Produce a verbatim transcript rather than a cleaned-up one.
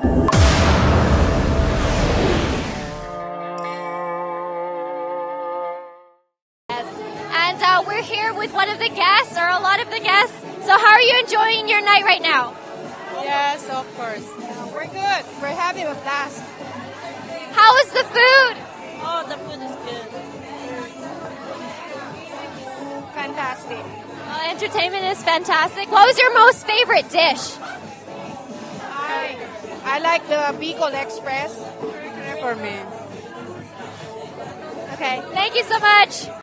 And uh, we're here with one of the guests, or a lot of the guests. So how are you enjoying your night right now? Yes, of course. Yeah, we're good. We're having a blast. How is the food? Oh, the food is good. Fantastic. Uh, entertainment is fantastic. What was your most favorite dish? I, I like the Bicol Express for me. Okay, thank you so much.